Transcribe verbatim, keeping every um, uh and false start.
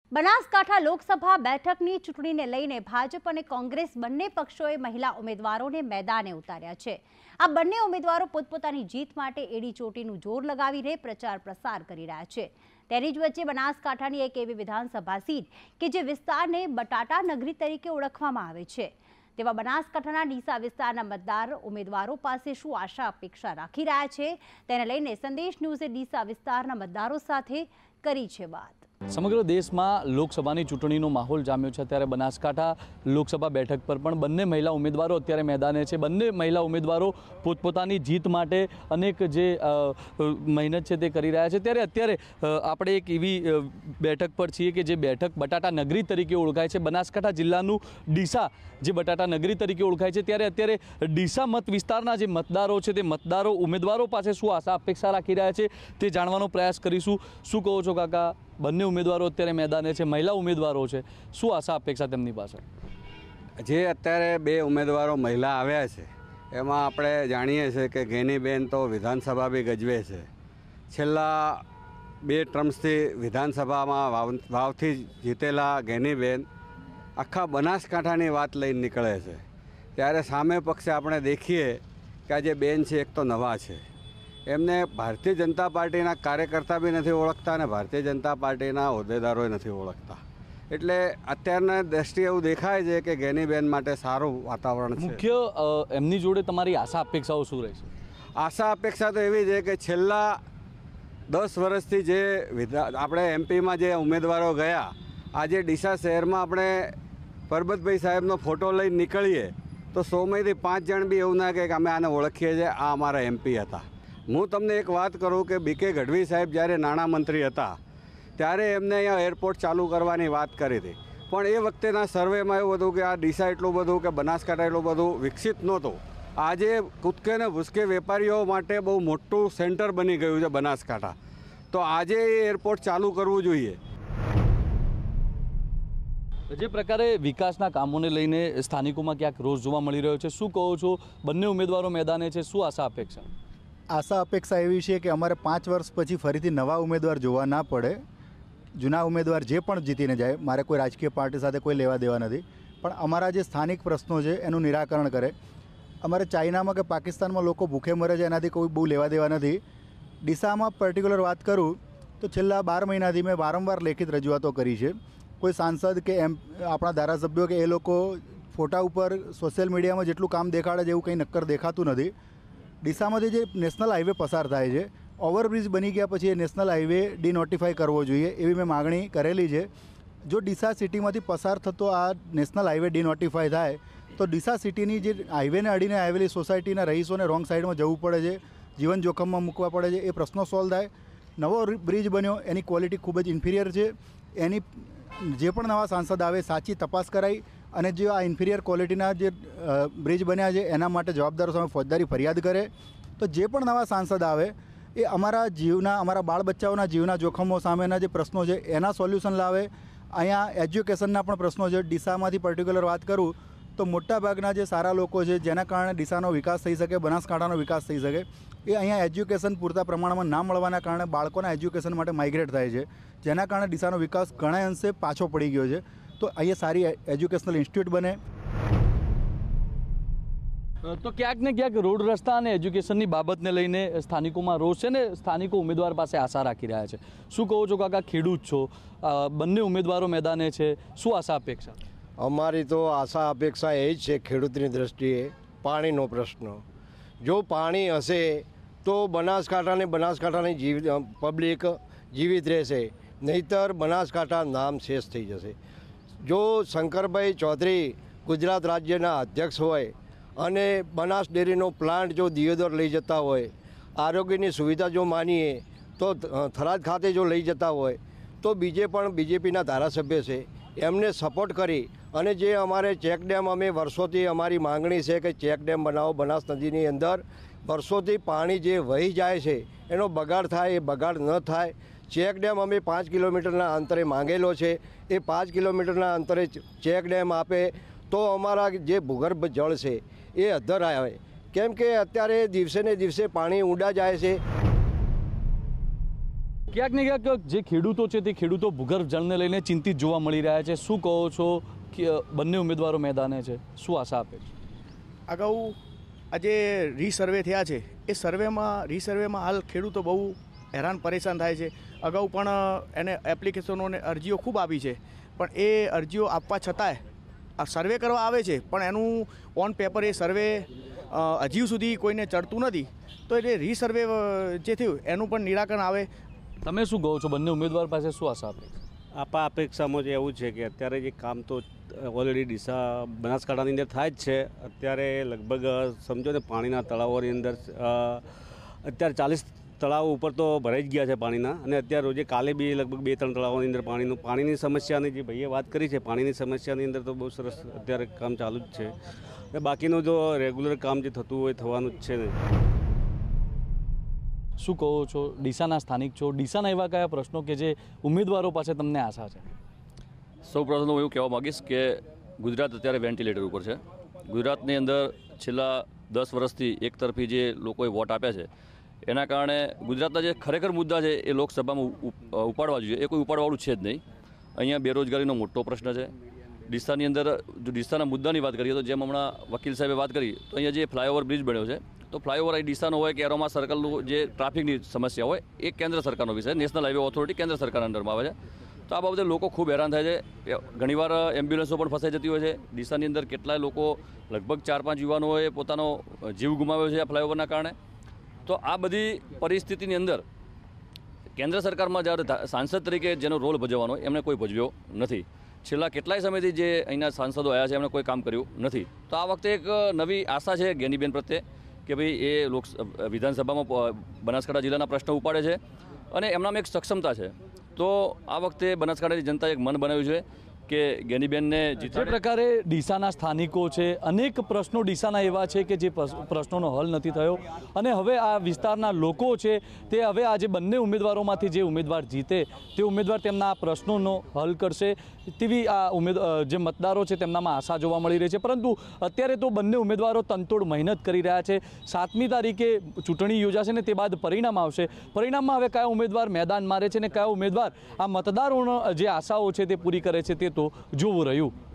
બનાસકાંઠા લોકસભા બેઠકની ચૂંટણીને લઈને ભાજપ અને કોંગ્રેસ બંને પક્ષોએ મહિલા ઉમેદવારોને મેદાને ઉતાર્યા છે। આ બંને ઉમેદવારો પોતપોતાની જીત માટે એડી ચોટીનું જોર લગાવીને પ્રચાર પ્રસાર કરી રહ્યા છે। તેની જ વચ્ચે બનાસકાંઠાની એક એવી વિધાનસભા સીટ કે જે વિસ્તારને બટાટા નગરી તરીકે ઓળખવામાં આવે છે, તેવા બનાસકાંઠાના ડીસા વિસ્તારના મતદાર ઉમેદવારો પાસે શું આશા અપેક્ષા રાખી રહ્યા છે, તેને લઈને સંદેશ ન્યૂઝે ડીસા વિસ્તારના મતદારો સાથે કરી છે વાત। સમગ્ર દેશમાં લોકસભાની ચૂંટણીનો માહોલ જામ્યો છે, ત્યારે બનાસકાંઠા લોકસભા બેઠક પર પણ બંને મહિલા ઉમેદવારો અત્યારે મેદાને છે। બંને મહિલા ઉમેદવારો પોતપોતાની જીત માટે અનેક જે મહેનત છે તે કરી રહ્યા છે। ત્યારે અત્યારે આપણે એક એવી બેઠક પર છીએ કે જે બેઠક બટાટા નગરી તરીકે ઓળખાય છે। બનાસકાંઠા જિલ્લાનું ડીસા જે બટાટા નગરી તરીકે ઓળખાય છે, ત્યારે અત્યારે ડીસા મત વિસ્તારના જે મતદારો છે તે મતદારો ઉમેદવારો પાસે શું આશા અપેક્ષા રાખી રહ્યા છે તે જાણવાનો પ્રયાસ કરીશું। શું કહો છો કાકા? બંને ઉમેદવારો અત્યારે મેદાને છે, મહિલા ઉમેદવારો છે, શું આશા અપેક્ષા તેમની પાસે? જે અત્યારે બે ઉમેદવારો મહિલા આવ્યા છે એમાં આપણે જાણીએ છીએ કે ગેનીબેન તો વિધાનસભા બી ગજવે છે। છેલ્લા બે ટર્મ્સથી વિધાનસભામાં વાવ વાવથી જીતેલા ગેનીબેન આખા બનાસકાંઠાની વાત લઈને નીકળે છે, ત્યારે સામે પક્ષે આપણે દેખીએ કે આ જે બેન છે એક તો નવા છે, એમને ભારતીય જનતા પાર્ટીના કાર્યકર્તા બી નથી ઓળખતા અને ભારતીય જનતા પાર્ટીના હોદ્દેદારોય નથી ઓળખતા, એટલે અત્યારના દ્રષ્ટિએ એવું દેખાય છે કે ગેનીબેન માટે સારું વાતાવરણ છે। મુખ્ય એમની જોડે તમારી આશા અપેક્ષાઓ શું રહેશે? આશા અપેક્ષા તો એવી છે કે છેલ્લા દસ વર્ષથી જે વિધા આપણે એમપીમાં જે ઉમેદવારો ગયા, આજે ડીસા શહેરમાં આપણે પરબતભાઈ સાહેબનો ફોટો લઈને નીકળીએ તો સોમાંથી પાંચ જણ બી એવું ના કહે કે અમે આને ઓળખીએ છીએ, આ અમારા એમપી હતા। હું તમને એક વાત કરું કે બીકે ગઢવી સાહેબ જ્યારે નાણામંત્રી હતા ત્યારે એમને અહીંયા એરપોર્ટ ચાલુ કરવાની વાત કરી હતી, પણ એ વખતેના સર્વેમાં એવું હતું કે આ ડીસા એટલું બધું કે બનાસકાંઠા એટલું બધું વિકસિત નહોતું। આજે કૂદકે ને ભૂસકે વેપારીઓ માટે બહુ મોટું સેન્ટર બની ગયું છે બનાસકાંઠા, તો આજે એ એરપોર્ટ ચાલુ કરવું જોઈએ। જે પ્રકારે વિકાસના કામોને લઈને સ્થાનિકોમાં ક્યાંક રોષ જોવા મળી રહ્યો છે, શું કહો છો? બંને ઉમેદવારો મેદાને છે, શું આશા અપેક્ષા? આશા અપેક્ષા એવી છે કે અમારે પાંચ વર્ષ પછી ફરીથી નવા ઉમેદવાર જોવા ના પડે। જૂના ઉમેદવાર જે પણ જીતીને જાય, મારે કોઈ રાજકીય પાર્ટી સાથે કોઈ લેવા દેવા નથી, પણ અમારા જે સ્થાનિક પ્રશ્નો છે એનું નિરાકરણ કરે। અમારે ચાઇનામાં કે પાકિસ્તાનમાં લોકો ભૂખે મરે છે, એનાથી કોઈ બહુ લેવા દેવા નથી। ડીસામાં પર્ટિક્યુલર વાત કરું તો છેલ્લા બાર મહિનાથી મેં વારંવાર લેખિત રજૂઆતો કરી છે। કોઈ સાંસદ કે એમ આપણા ધારાસભ્યો કે એ લોકો ફોટા ઉપર સોશિયલ મીડિયામાં જેટલું કામ દેખાડે છે એવું કંઈ નક્કર દેખાતું નથી। ડીસામાંથી જે નેશનલ હાઈવે પસાર થાય છે, ઓવરબ્રિજ બની ગયા પછી એ નેશનલ હાઈવે ડિનોટિફાઈ કરવો જોઈએ એવી મેં માગણી કરેલી છે। જો ડીસા સિટીમાંથી પસાર થતો આ નેશનલ હાઈવે ડિનોટિફાઈ થાય તો ડીસા સિટીની જે હાઈવેને અડીને આવેલી સોસાયટીના રહીશોને રોંગ સાઈડમાં જવું પડે છે, જીવન જોખમમાં મૂકવા પડે છે, એ પ્રશ્નો સોલ્વ થાય। નવો બ્રિજ બન્યો એની ક્વોલિટી ખૂબ જ ઇન્ફિરિયર છે, એની જે પણ નવા સાંસદ આવે સાચી તપાસ કરાઈ અને જે આ ઇન્ફિરિયર ક્વોલિટીના જે બ્રિજ બન્યા છે એના માટે જવાબદારો સામે ફોજદારી ફરિયાદ કરે, તો જે પણ નવા સાંસદ આવે એ અમારા જીવના અમારા બાળ બચ્ચાઓના જીવના જોખમો સામેના જે પ્રશ્નો છે એના સોલ્યુશન લાવે। અહીંયા એજ્યુકેશનના પણ પ્રશ્નો છે। ડીસામાંથી પર્ટિક્યુલર વાત કરું તો મોટાભાગના જે સારા લોકો છે જેના કારણે ડીસાનો વિકાસ થઈ શકે, બનાસકાંઠાનો વિકાસ થઈ શકે, એ અહીંયા એજ્યુકેશન પૂરતા પ્રમાણમાં ના મળવાના કારણે બાળકોના એજ્યુકેશન માટે માઇગ્રેટ થાય છે, જેના કારણે ડીસાનો વિકાસ ઘણા અંશે પાછો પડી ગયો છે। તો અહીંયા સારી એજ્યુકેશનલ ઇન્સ્ટિટ્યૂટ બને। તો ક્યાંક ને ક્યાંક રોડ રસ્તા અને એજ્યુકેશનની બાબતને લઈને સ્થાનિકોમાં રોષ છે ને સ્થાનિકો ઉમેદવાર પાસે આશા રાખી રહ્યા છે। શું કહો છો કાકા? ખેડૂત છો, બંને ઉમેદવારો મેદાને છે, શું આશા અપેક્ષા? અમારી તો આશા અપેક્ષા એ જ છે ખેડૂતની દૃષ્ટિએ પાણીનો પ્રશ્ન, જો પાણી હશે તો બનાસકાંઠાને બનાસકાંઠાની જીવ પબ્લિક જીવિત રહેશે, નહીંતર બનાસકાંઠા નામ શેષ થઈ જશે। જો શંકરભાઈ ચૌધરી ગુજરાત રાજ્યના અધ્યક્ષ હોય અને બનાસ ડેરીનો પ્લાન્ટ જો દિયોદર લઈ જતા હોય, આરોગ્યની સુવિધા જો માનીએ તો થરાદ ખાતે જો લઈ જતા હોય, તો બીજે પણ બીજેપીના ધારાસભ્ય છે એમને સપોર્ટ કરી અને જે અમારે ચેકડેમ અમે વર્ષોથી અમારી માંગણી છે કે ચેકડેમ બનાવો બનાસ નદીની અંદર, વર્ષોથી પાણી જે વહી જાય છે એનો બગાડ થાય, એ બગાડ ન થાય। ચેકડેમ અમે પાંચ કિલોમીટરના અંતરે માંગેલો છે, એ પાંચ કિલોમીટરના અંતરે ચેકડેમ આપે તો અમારા જે ભૂગર્ભ જળ છે એ અધ્ધર આવે, કેમ કે અત્યારે દિવસે ને દિવસે પાણી ઊંડા જાય છે। ક્યાંક ને ક્યાંક જે ખેડૂતો છે તે ખેડૂતો ભૂગર્ભ જળને લઈને ચિંતિત જોવા મળી રહ્યા છે. શું કહો છો કે બંને ઉમેદવારો મેદાને છે, શું આશા આપે છે? અગાઉ આજે રીસર્વે થયા છે એ સર્વેમાં રીસર્વેમાં હાલ ખેડૂતો બહુ હેરાન પરેશાન થાય છે. અગાઉ પણ એને એપ્લિકેશનો અને અરજીઓ ખૂબ આપી છે, પણ એ અરજીઓ આપવા છતાંય આ સર્વે કરવા આવે છે પણ એનું ઓન પેપર એ સર્વે હજી સુધી કોઈને ચડતું નથી. તો એટલે રીસર્વે જે થયું એનું પણ નિરાકરણ આવે. તમે શું કહો છો? બંને ઉમેદવાર પાસે શું આશા આપે છે? આપા અપેક્ષામાં જે એવું છે કે અત્યારે જે કામ તો ઓલરેડી ડીસા બનાસકાંઠાની અંદર થાય જ છે. અત્યારે લગભગ સમજો ને પાણીના તળાવોની અંદર અત્યારે ચાલીસ તળાવો ઉપર તો ભરાઈ જ ગયા છે પાણીના, અને અત્યારે રોજે કાલે બી લગભગ બે ત્રણ તળાવોની અંદર પાણીનું પાણીની સમસ્યાની જે ભાઈએ વાત કરી છે, પાણીની સમસ્યાની અંદર તો બહુ સરસ અત્યારે કામ ચાલુ જ છે. અને બાકીનું જો રેગ્યુલર કામ જે થતું હોય થવાનું જ છે ને. શું કહો છો? ડીસાના સ્થાનિક છો, ડીસાના એવા કયા પ્રશ્નો કે જે ઉમેદવારો પાસે તમને આશા છે? સૌ પ્રથમ હું એવું કહેવા માગીશ કે ગુજરાત અત્યારે વેન્ટિલેટર ઉપર છે. ગુજરાતની અંદર છેલ્લા દસ વર્ષથી એક તરફી જે લોકોએ વોટ આપ્યા છે એના કારણે ગુજરાતના જે ખરેખર મુદ્દા છે એ લોકસભામાં ઉપાડવા જોઈએ, એ કોઈ ઉપાડવાળું છે જ નહીં. અહીંયા બેરોજગારીનો મોટો પ્રશ્ન છે. ડીસાની અંદર જો ડીસાના મુદ્દાની વાત કરીએ તો જેમ હમણાં વકીલ સાહેબે વાત કરી તો અહીંયા જે ફ્લાયઓવર બ્રિજ બન્યો છે તો ફ્લાયઓવર અહીં ડીસાનો હોય કે એરોમા સર્કલનું જે ટ્રાફિકની સમસ્યા હોય એ કેન્દ્ર સરકારનો વિષય, નેશનલ હાઈવે ઓથોરિટી કેન્દ્ર સરકાર અંડરમાં આવે છે. તો આ બાબતે લોકો ખૂબ હેરાન થાય છે. ઘણીવાર એમ્બ્યુલન્સો પણ ફસાઈ જતી હોય છે. ડીસાની અંદર કેટલાય લોકો લગભગ ચાર પાંચ યુવાનોએ પોતાનો જીવ ગુમાવ્યો છે આ ફ્લાયઓવરના કારણે. તો આ બધી પરિસ્થિતિની અંદર કેન્દ્ર સરકારમાં જ્યારે સાંસદ તરીકે જેનો રોલ ભજવવાનો એમણે કોઈ ભજવ્યો નથી. છેલ્લા કેટલાય સમયથી જે અહીંના સાંસદો આવ્યા છે એમણે કોઈ કામ કર્યું નથી. તો આ વખતે એક નવી આશા છે જ્ઞાનીબેન પ્રત્યે કે ભાઈ એ લોક વિધાનસભામાં બનાસકાંઠા જિલ્લાના પ્રશ્નો ઉપાડે છે અને એમનામાં એક સક્ષમતા છે. તો આ વખતે બનાસકાંઠાની જનતાએ એક મન બનાવ્યું છે કે જ્ઞાનીબેનને જે પ્રકારે ડીસાના સ્થાનિકો છે, અનેક પ્રશ્નો ડીસાના એવા છે કે જે પ્રશ્નોનો હલ નથી થયો અને હવે આ વિસ્તારના લોકો છે તે હવે આજે બંને ઉમેદવારોમાંથી જે ઉમેદવાર જીતે તે ઉમેદવાર તેમના આ પ્રશ્નોનો હલ કરશે તેવી આ ઉમેદ જે મતદારો છે તેમનામાં આશા જોવા મળી રહી છે. પરંતુ અત્યારે તો બંને ઉમેદવારો તનતોડ મહેનત કરી રહ્યા છે. સાતમી તારીખે ચૂંટણી યોજાશે ને તે બાદ પરિણામ આવશે. પરિણામમાં હવે કયા ઉમેદવાર મેદાન મારે છે ને કયા ઉમેદવાર આ મતદારોનો જે આશાઓ છે તે પૂરી કરે છે તે તો જોવું રહ્યું.